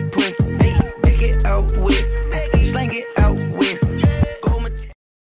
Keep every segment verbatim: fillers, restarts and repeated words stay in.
pussy. Take it out west, slang it out west. Go my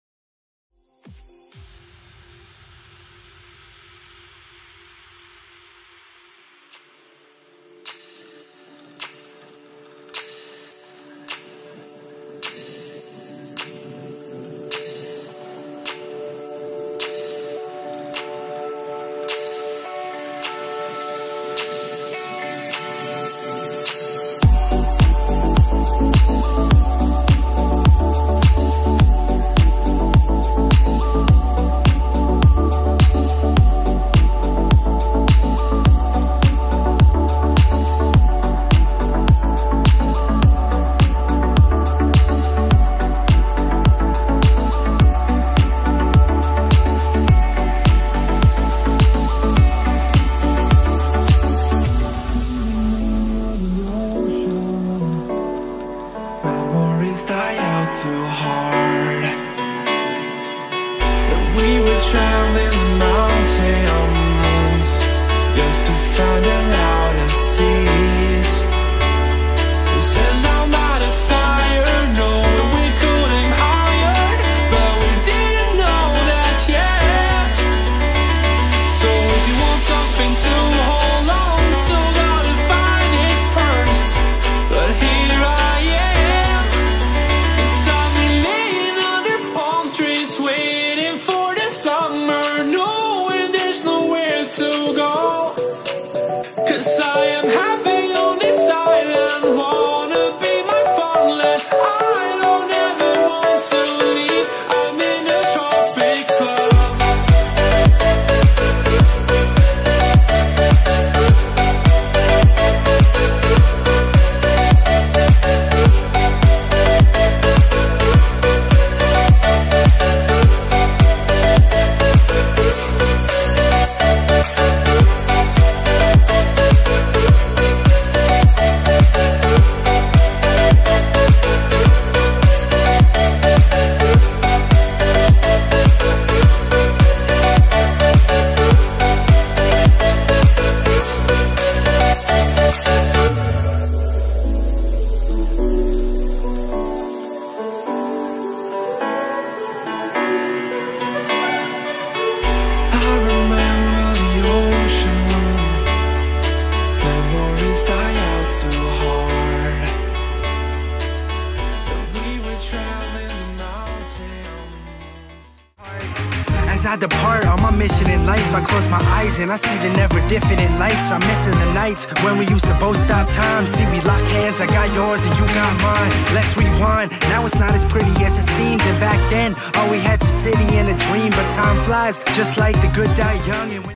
too hard. But we were traveling the mountains just to find the loudest tears. We set down by the fire, knowing we could aim higher, but we didn't know that yet. So if you want something to hold on to, gotta find it first. But here I to go, 'cause I am happy on this island, wanna be my farmland. I don't ever want to leave, I'm in a tropic club. As I depart on my mission in life, I close my eyes and I see the never different lights. I'm missing the nights when we used to both stop time. See, we lock hands, I got yours and you got mine. Let's rewind, now it's not as pretty as it seemed. And back then, all we had's a city and a dream. But time flies, just like the good die young. And when